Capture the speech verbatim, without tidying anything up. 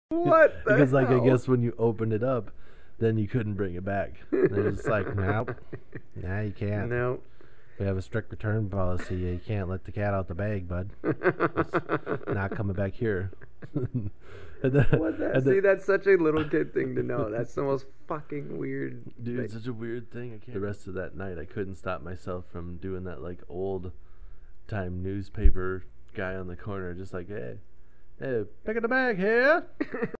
What the Because, like, hell? I guess when you opened it up, then you couldn't bring it back. And it was like, nope. Nah, you can't. No. We have a strict return policy. You can't let the cat out the bag, bud. It's not coming back here. Then, what the? See, then, that's such a little kid thing to know. That's the most fucking weird. Dude, it's such a weird thing. I can't. The rest of that night, I couldn't stop myself from doing that, like, old time newspaper guy on the corner, just like, hey, hey, pick up the bag here.